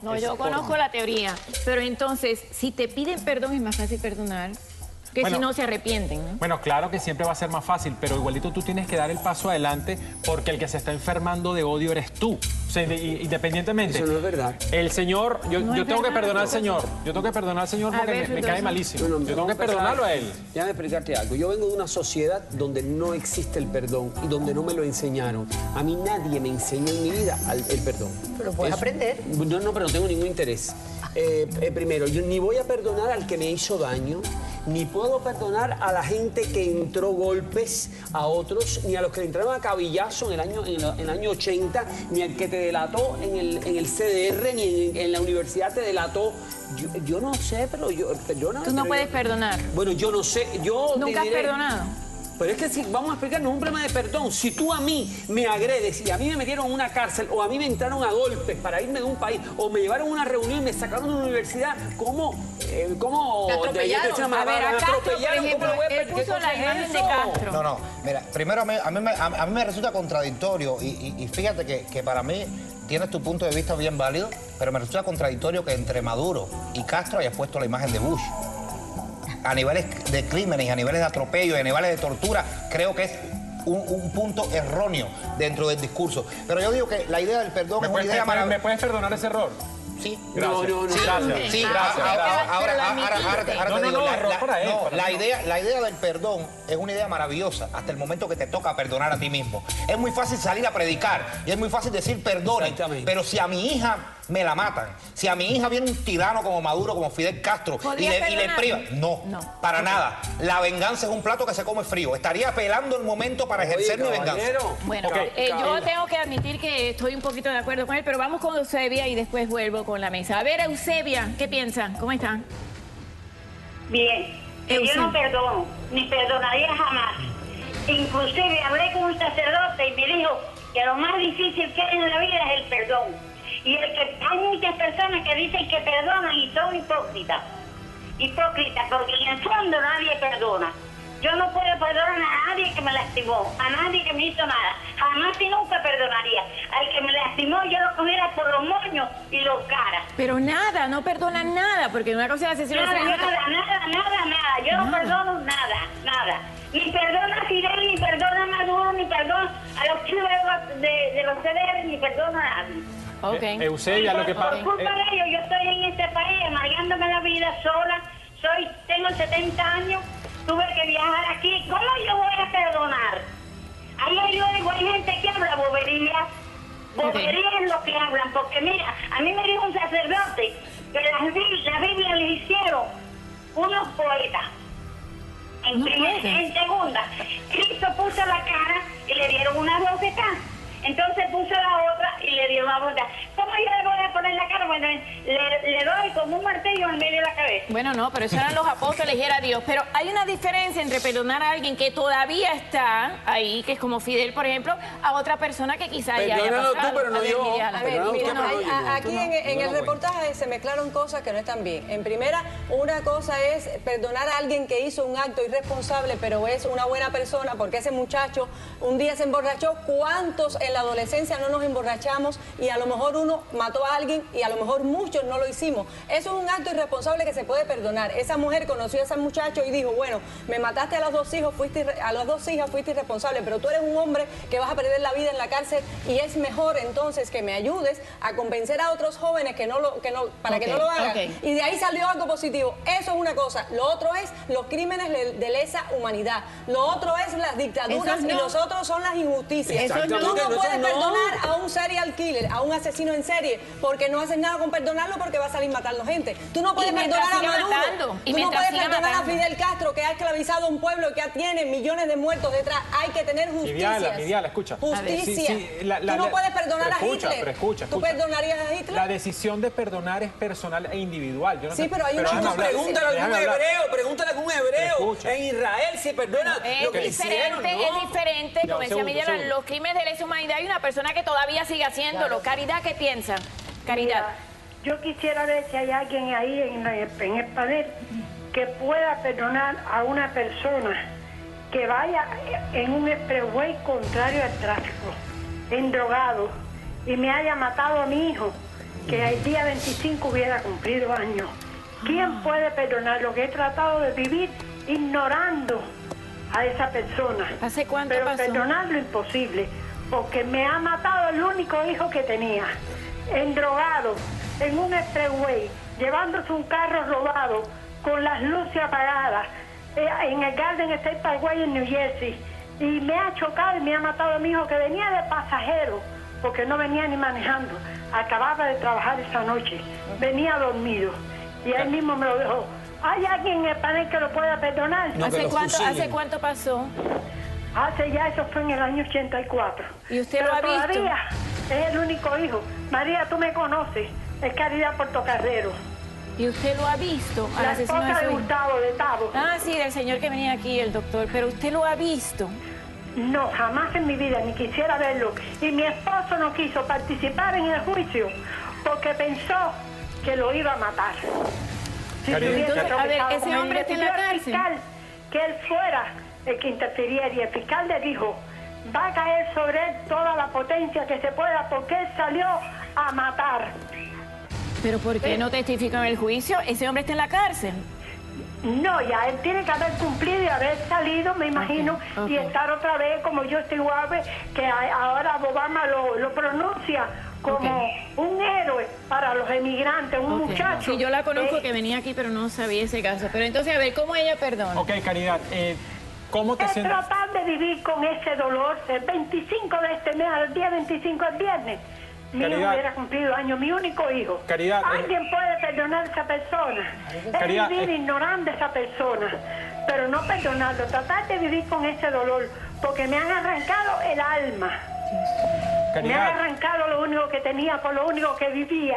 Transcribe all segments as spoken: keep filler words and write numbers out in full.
No, es yo conozco forma. la teoría, pero entonces, si te piden perdón es más fácil perdonar que Bueno, si no se arrepienten, ¿no? Bueno, claro que siempre va a ser más fácil, pero igualito tú tienes que dar el paso adelante porque el que se está enfermando de odio eres tú. O sea, independientemente. Eso no es verdad. El Señor, yo, No yo es tengo que verdad, perdonar al no. Señor. Yo tengo que perdonar al Señor A porque ver, me, me entonces. cae malísimo. Bueno, Yo tengo que vamos a perdonarlo a empezar. él. Déjame explicarte algo. Yo vengo de una sociedad donde no existe el perdón y donde no me lo enseñaron. A mí nadie me enseñó en mi vida al- el perdón. Pero puedes Eso- aprender. No, no, pero no tengo ningún interés. Eh, eh, primero, yo ni voy a perdonar al que me hizo daño, ni puedo perdonar a la gente que entró golpes a otros, ni a los que le entraron a cabillazo en el año, en el, en el año ochenta, ni al que te delató en el, en el C D R, ni en, en la universidad te delató. Yo, yo no sé, pero yo... Perdona, Tú no pero puedes yo- perdonar. Bueno, yo no sé, yo te ¿Nunca has diré- perdonado? Pero es que si vamos a explicar, no es un problema de perdón. Si tú a mí me agredes y a mí me metieron en una cárcel o a mí me entraron a golpes para irme de un país o me llevaron a una reunión y me sacaron de una universidad, ¿cómo? Eh, ¿Cómo? Te atropellaron. De- de- A ver, a me Castro, por atropellaron, ejemplo, ¿cómo lo voy a él perder? ¿Qué puso cosa la es imagen de eso? Castro. No, no, mira, primero a mí, a mí, me, a, a mí me resulta contradictorio y, y- y fíjate que, que para mí tienes tu punto de vista bien válido, pero me resulta contradictorio que entre Maduro y Castro hayas puesto la imagen de Bush. A niveles de crímenes, a niveles de atropello, a niveles de tortura, creo que es un, un punto erróneo dentro del discurso. Pero yo digo que la idea del perdón ¿Me es una puedes, idea me puedes- ¿Me maravillosa. puedes perdonar ese error? Sí. Gracias. No, no, no. Sí, Gracias. sí, Gracias. ahora, ahora, Pero ahora, lo ahora, ahora, admitiste. ahora No, te no, digo, no, la, error la- para él, no, para la mí. idea, la idea del perdón es una idea maravillosa hasta el momento que te toca perdonar a ti mismo. Es muy fácil salir a predicar y es muy fácil decir perdón, Exactamente. pero si a mi hija me la matan, si a mi hija viene un tirano como Maduro, como Fidel Castro y ¿Podrías le, y le perdonar? priva, no, No. para nada. La venganza es un plato que se come frío. Estaría apelando el momento para ejercer Oye, mi venganza. caballero. Bueno, Ok. eh, yo Cabela. tengo que admitir que estoy un poquito de acuerdo con él, pero vamos con Eusebia y después vuelvo con la mesa. A ver, Eusebia, ¿qué piensan? ¿Cómo están? Bien, que yo Eusebio. no perdono, ni perdonaría jamás. Inclusive hablé con un sacerdote y me dijo que lo más difícil que hay en la vida es el perdón. Y el que hay muchas personas que dicen que perdonan y son hipócritas. Hipócritas, porque en el fondo nadie perdona. Yo no puedo perdonar a nadie que me lastimó, a nadie que me hizo nada. Jamás y nunca perdonaría. Al que me lastimó yo lo cogiera por los moños y los caras. Pero nada, no perdonan nada, porque una cosa es asesino Nada, serial. nada, nada, nada, nada. Yo no Nada. perdono nada, nada. Ni perdono a Fidel, ni perdono a Maduro, ni perdono a los chivos de, de los C D R, ni perdono a nadie. Ok. Eh, Eusebia, lo que por, pasa... por culpa de ellos, yo estoy en este país amargándome la vida sola. Soy, tengo setenta años, tuve que viajar aquí. ¿Cómo yo voy a perdonar? Ahí hay luego hay gente que habla boberías. Boberías es lo que hablan, porque mira, a mí me dijo un sacerdote que la, Bi- la Biblia le hicieron unos poetas. En, ¿Unos primer- poetas? en segunda, Cristo puso la cara y le dieron una roseta. Entonces puso la otra y le dio una roseta. ¿Cómo yo le voy a poner la cara? Bueno, le, le doy como un martillo en medio de la cabeza. Bueno, no, pero eso eran los apóstoles y era Dios. Pero hay una diferencia entre perdonar a alguien que todavía está ahí, que es como Fidel, por ejemplo, a otra persona que quizá ya haya Perdónalo pasado. tú, pero no A ver, yo. Miriam. A ver, Perdona mira, usted, pero hay- no, yo a- no. aquí Tú no, en, en tú no el lo reportaje se mezclaron cosas que no están bien. En primera, una cosa es perdonar a alguien que hizo un acto irresponsable, pero es una buena persona, porque ese muchacho un día se emborrachó. ¿Cuántos en la adolescencia no nos emborrachamos y a lo mejor uno mató a alguien y a lo mejor muchos no lo hicimos? Eso es un acto irresponsable que se puede perdonar. Esa mujer conoció a ese muchacho y dijo, bueno, me mataste a los dos hijos, fuiste irre- a los dos hijas, fuiste irresponsable, pero tú eres un hombre que vas a perder la vida en la cárcel y es mejor entonces que me ayudes a convencer a otros jóvenes que no lo, que no, para Ok, que no lo hagan. ok. Y de ahí salió algo positivo. Eso es una cosa. Lo otro es los crímenes de, de lesa humanidad. Lo otro es las dictaduras Eso y no. los otros son las injusticias. Eso no. Tú no Exactamente, puedes eso no. perdonar a un serial killer, a un asesino en serie, porque no haces nada con perdonarlo porque va a salir matando gente. Tú no puedes Y mientras perdonar a siga Maduro. matando, y Tú no mientras puedes siga perdonar matando. a Fidel Castro, que ha esclavizado a un pueblo y que tiene millones de muertos detrás. Hay que tener justicia. Midiala, Midiala, escucha. Justicia. Sí, sí, la- la- Tú no la- puedes perdonar pero a escucha, Hitler. pero escucha, ¿Tú escucha. perdonarías a Hitler? La decisión de perdonar es personal e individual. Yo no Sí, te- pero hay una déjame cosa- hablar. Pregúntale a algún Déjame hablar. hebreo, pregúntale a algún hebreo Escucha. en Israel si perdona Es lo que le hicieron, diferente, ¿no? es diferente, Ya, como un decía segundo, Miguel, un segundo. los crímenes de lesa humanidad hay una persona que todavía sigue haciéndolo. Caridad, ¿qué piensa? Caridad. Mira, yo quisiera ver si hay alguien ahí en, la- en el panel que pueda perdonar a una persona que vaya en un expressway contrario al tráfico, endrogado, y me haya matado a mi hijo. que el día veinticinco hubiera cumplido años. ¿Quién puede perdonar lo que he tratado de vivir ignorando a esa persona? ¿Hace cuánto Pero pasó? perdonar lo imposible, porque me ha matado el único hijo que tenía, endrogado, en un expressway, llevándose un carro robado, con las luces apagadas, eh, en el Garden State Parkway en New Jersey, y me ha chocado y me ha matado a mi hijo que venía de pasajero, porque no venía ni manejando, acababa de trabajar esa noche, venía dormido, y él mismo me lo dejó. ¿Hay alguien en el panel que lo pueda perdonar? No, que ¿Hace lo cuánto, fusilen. ¿Hace cuánto pasó? Hace ya, eso fue en el año ochenta y cuatro. ¿Y usted Pero lo ha visto? todavía es el único hijo. María, tú me conoces, es Caridad Portocarrero, ¿Y usted lo ha visto al la asesino de esposa su de hijo? Gustavo, de Tavo. Ah, sí, del señor que venía aquí, el doctor. Pero usted lo ha visto. No, jamás en mi vida, ni quisiera verlo. Y mi esposo no quiso participar en el juicio porque pensó que lo iba a matar. Si Caridad, tuviese entonces, a ver, tropezado ese con él. hombre Le está en pidió la al cárcel. fiscal que él fuera el que interfiriera, y el fiscal le dijo, va a caer sobre él toda la potencia que se pueda porque él salió a matar. ¿Pero por qué no testificó en el juicio? Ese hombre está en la cárcel. No, ya él tiene que haber cumplido y haber salido, me imagino, ok. y estar otra vez como Justin Welby, que a- ahora Obama lo, lo pronuncia como un héroe para los emigrantes, un Ok. muchacho. Sí, yo la conozco eh, que venía aquí, pero no sabía ese caso. Pero entonces, a ver, ¿cómo ella perdona? Ok, Caridad, eh, ¿cómo te Es sientes? tratar de vivir con ese dolor. El veinticinco de este mes, el día veinticinco es viernes. Mi hijo Caridad. hubiera cumplido año, mi único hijo. Caridad, eh. Alguien puede perdonar a esa persona. Caridad, es vivir eh. ignorando a esa persona. Pero no perdonarlo, tratar de vivir con ese dolor. Porque me han arrancado el alma. Me han Caridad, arrancado lo único que tenía, por lo único que vivía.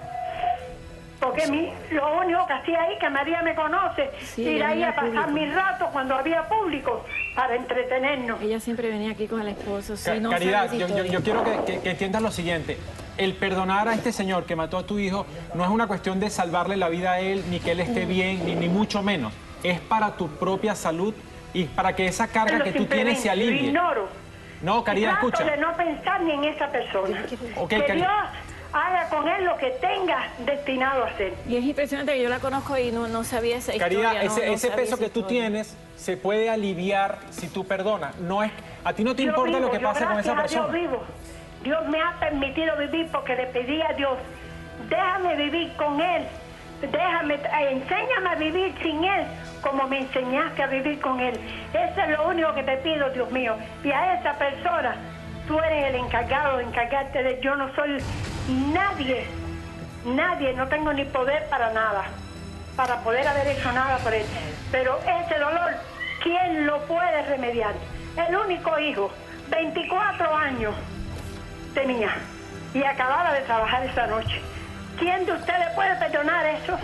Porque mi, lo único que hacía ahí, que María me conoce, Sí, ir ella ahí venía a pasar público. mis ratos cuando había público para entretenernos. Ella siempre venía aquí con el esposo. Sí, Ca- no Caridad, sabe esa yo, yo- historia. yo quiero que, que- que entiendas lo siguiente. El perdonar a este señor que mató a tu hijo no es una cuestión de salvarle la vida a él, ni que él esté bien, ni, ni mucho menos. Es para tu propia salud y para que esa carga Pero que tú tienes se simplemente lo alivie. ignoro. No, Caridad, Y trato escucha. de no pensar ni en esa persona. Ok, que Cari- Dios haga con él lo que tenga destinado a hacer. Y es impresionante que yo la conozco y no, no sabía esa historia. Caridad, no- ese, no ese sabía peso esa que tú historia. tienes se puede aliviar si tú perdonas. No es, a ti no te Yo importa vivo, lo que yo pase con esa gracias a Dios persona. vivo. Dios me ha permitido vivir porque le pedí a Dios, déjame vivir con él, déjame, eh, enséñame a vivir sin él como me enseñaste a vivir con él. Eso es lo único que te pido, Dios mío. Y a esa persona, tú eres el encargado de encargarte de él. Yo no soy nadie, nadie, no tengo ni poder para nada, para poder haber hecho nada por él. Pero ese dolor, ¿quién lo puede remediar? El único hijo, veinticuatro años tenía y acababa de trabajar esa noche. ¿Quién de ustedes puede perdonar eso?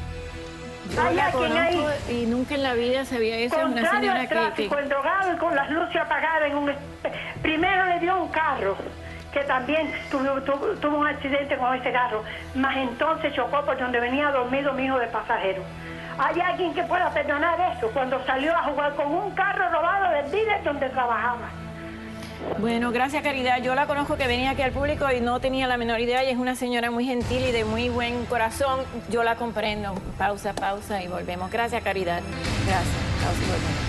Yo Hay la alguien ahí, conozco y nunca en la vida sabía eso. Es una contrario señora al que, tráfico, que... endrogado y con las luces apagadas en un... espe- Primero le dio un carro, que también tuvo, tuvo, tuvo un accidente con ese carro, más entonces chocó por donde venía dormido mi hijo de pasajero. ¿Hay alguien que pueda perdonar eso cuando salió a jugar con un carro robado del dealer donde trabajaba? Bueno, gracias, Caridad. Yo la conozco que venía aquí al público y no tenía la menor idea. Y es una señora muy gentil y de muy buen corazón. Yo la comprendo. Pausa, pausa y volvemos. Gracias, Caridad. Gracias. Pausa y volvemos.